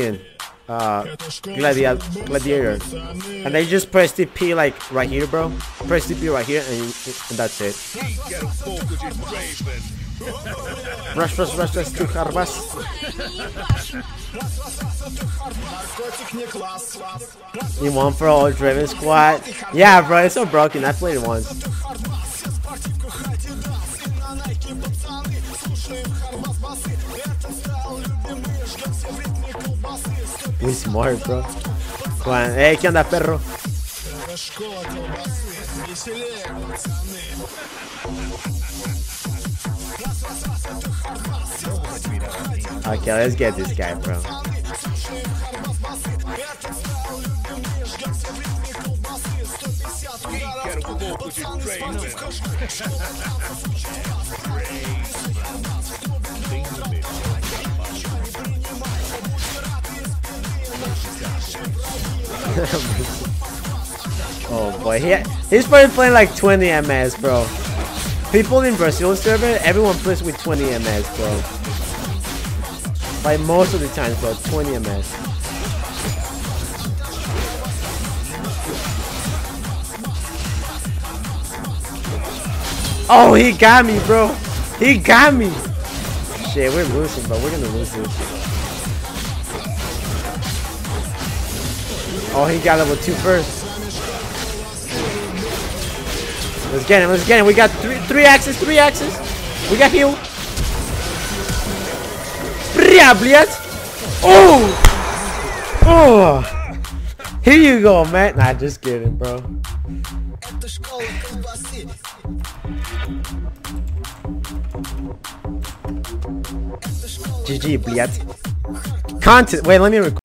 gladiator, and then you just press the P like right here, bro. Press the P right here, and that's it. Rush to Harbas. You want for all Driven Squad? Yeah, bro, it's so broken. I played it once. We smart, bro. Juan, hey, ¿qué onda, perro? Okay, let's get this guy, bro. Oh boy, he's probably playing like 20 MS, bro. People in Brazil server, everyone plays with 20 MS, bro. Like most of the times, bro, 20 MS. Oh, he got me, bro. He got me. Shit, we're losing, bro. We're gonna lose this. Oh, he got level 2 first. Let's get him. Let's get him. We got three axes. We got heal. Oh! Oh! Here you go, man. Nah, just kidding, bro. GG, блядь. Content. Wait, let me record.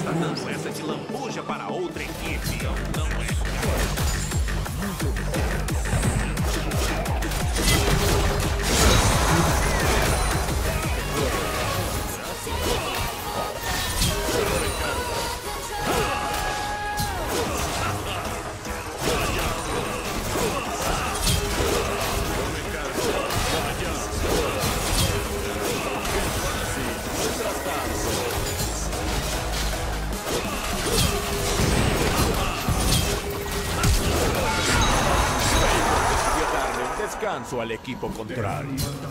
está dando essa de lambuja para outra equipe. Não é. Descanso al equipo contrario.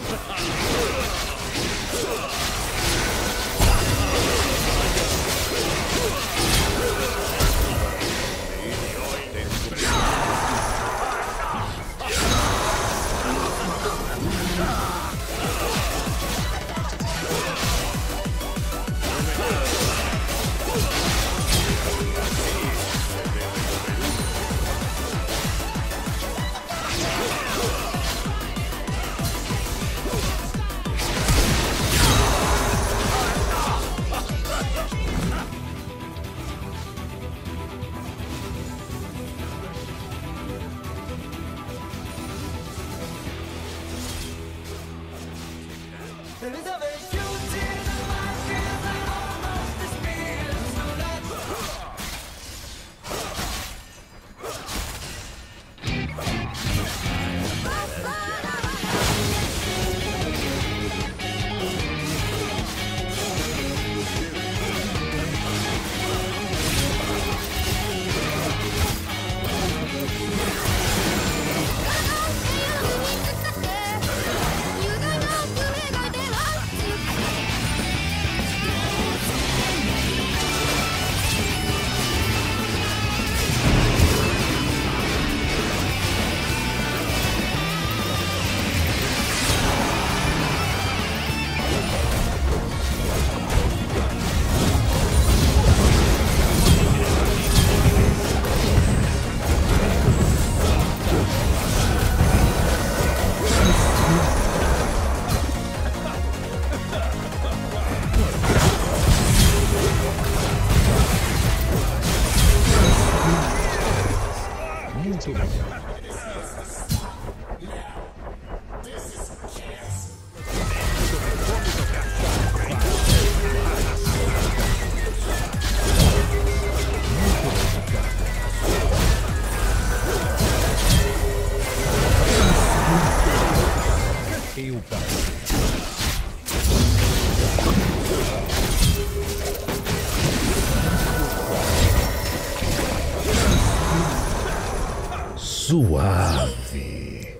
Suave.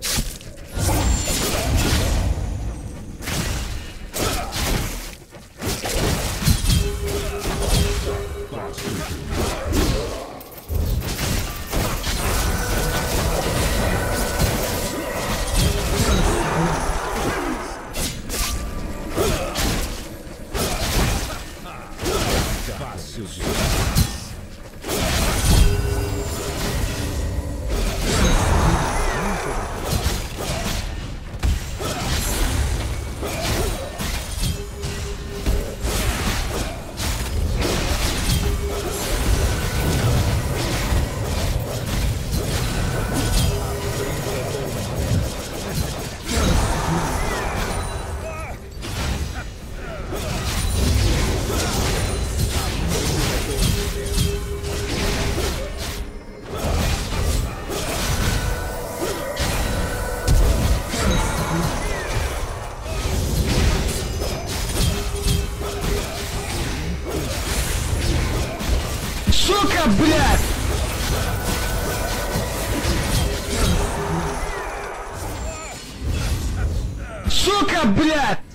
Сука, блядь! Сука, блядь!